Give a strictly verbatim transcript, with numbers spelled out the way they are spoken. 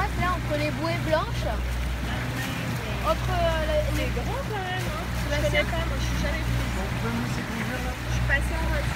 passe là entre les bouées blanches. Entre euh, les... C'est grand quand même, hein. Je Je connais pas, moi je suis jamais venue. On peut nous sécuriser là? Je suis passée en voiture.